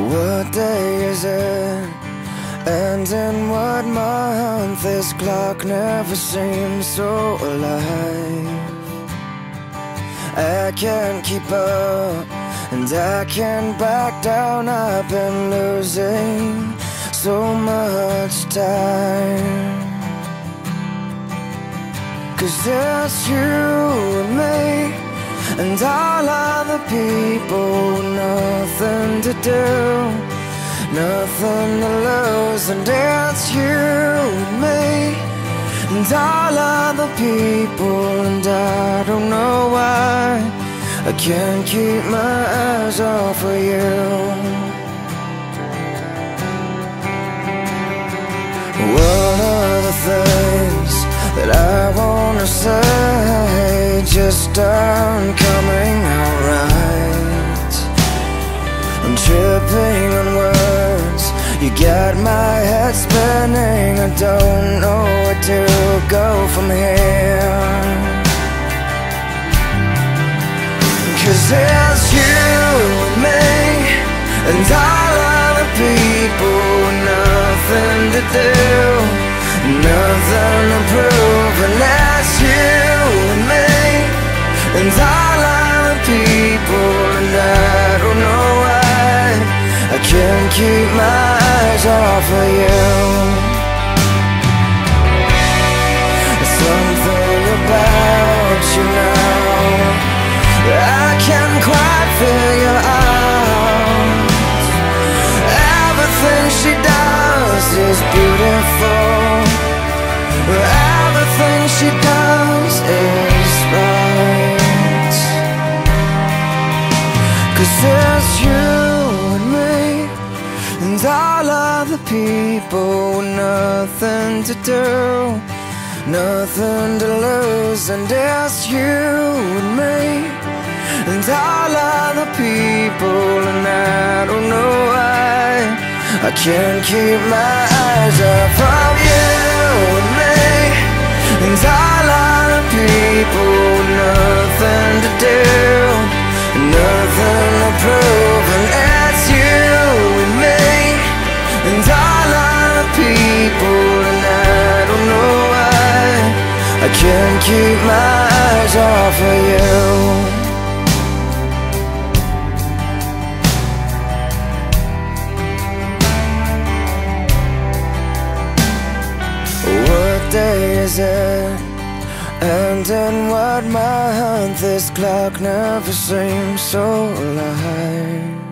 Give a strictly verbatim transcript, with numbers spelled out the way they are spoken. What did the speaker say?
What day is it? And in what month? This clock never seems so alive. I can't keep up, and I can't back down. I've been losing so much time. Cause it's you and me, and all other people, nothing to do, nothing to lose. And it's you and me, and all other people, and I don't know why I can't keep my eyes off of you. What are the things that I wanna say just aren't coming out right? I'm tripping on words, you got my head spinning. I don't know where to go from here. Cause it's you and me, and all other people, nothing to do, nothing to prove. And that's you and me, and all other people, and I don't know why I can't keep my eyes off of you. Something about you now I can't quite figure out. Everything she does is beautiful, everything she does is right. Cause it's you and me, and all other people, nothing to do, nothing to lose. And it's you and me, and all other people, and I don't know why I can't keep my eyes off of you and me, and all other people, nothing to do, nothing to prove. And it's you and me, and all other people, and I don't know why I can't keep my eyes off of you. What day is it? And in what month? This clock never seems so alive.